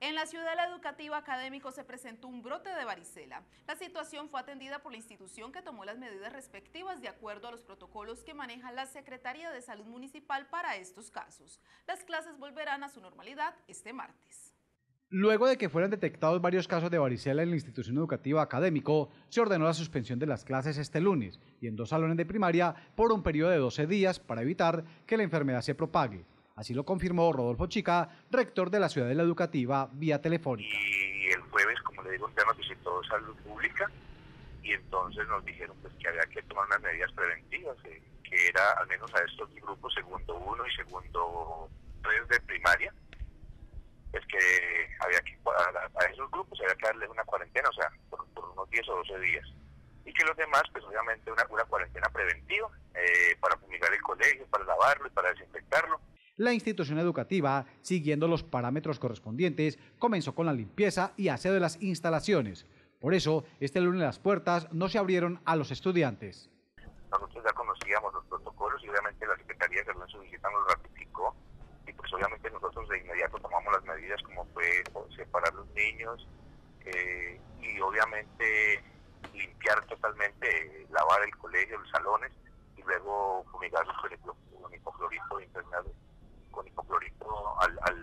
En la ciudad educativa Académico se presentó un brote de varicela. La situación fue atendida por la institución que tomó las medidas respectivas de acuerdo a los protocolos que maneja la Secretaría de Salud Municipal para estos casos. Las clases volverán a su normalidad este martes. Luego de que fueran detectados varios casos de varicela en la institución educativa Académico, se ordenó la suspensión de las clases este lunes y en 2 salones de primaria por un periodo de 12 días para evitar que la enfermedad se propague. Así lo confirmó Rodolfo Chica, rector de la Ciudadela Educativa, vía telefónica. Y el jueves, como le digo, nos visitó Salud Pública y entonces nos dijeron pues, que había que tomar unas medidas preventivas, que era al menos a estos grupos, segundo 1 y segundo 3 de primaria, pues que había que, a esos grupos había que darles una cuarentena, o sea, por unos 10 o 12 días. Y que los demás, pues obviamente una cuarentena preventiva para fumigar el colegio, para lavarlo y para desinfectarlo. La institución educativa, siguiendo los parámetros correspondientes, comenzó con la limpieza y aseo de las instalaciones. Por eso, este lunes las puertas no se abrieron a los estudiantes. Nosotros ya conocíamos los protocolos y obviamente la Secretaría de Salud en su visita nos ratificó. Y pues obviamente nosotros de inmediato tomamos las medidas como fue separar los niños y obviamente limpiar totalmente, lavar el colegio, los salones y luego fumigarlos con hipoclorito impregnado, con hipoclorito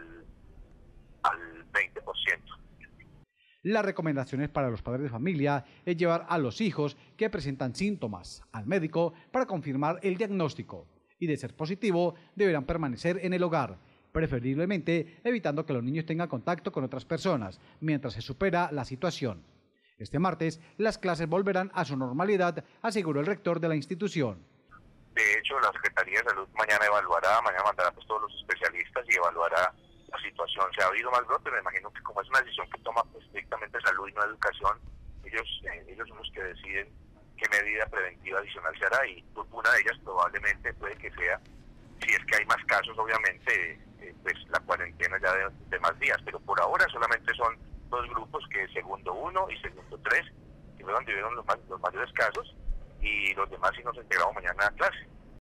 al 20%. Las recomendaciones para los padres de familia es llevar a los hijos que presentan síntomas al médico para confirmar el diagnóstico y de ser positivo deberán permanecer en el hogar, preferiblemente evitando que los niños tengan contacto con otras personas mientras se supera la situación. Este martes las clases volverán a su normalidad, aseguró el rector de la institución. De hecho, la Secretaría de Salud mañana mandará pues todos los especialistas y evaluará la situación. Se ha habido más brotes, me imagino que como es una decisión que toma pues, estrictamente salud y no educación, ellos son los que deciden qué medida preventiva adicional se hará y una de ellas probablemente puede que sea, si es que hay más casos obviamente, pues la cuarentena ya de más días, pero por ahora solamente son 2 grupos, que segundo 1 y segundo 3, que fue donde vieron los mayores casos y los demás sí nos integramos mañana a clase.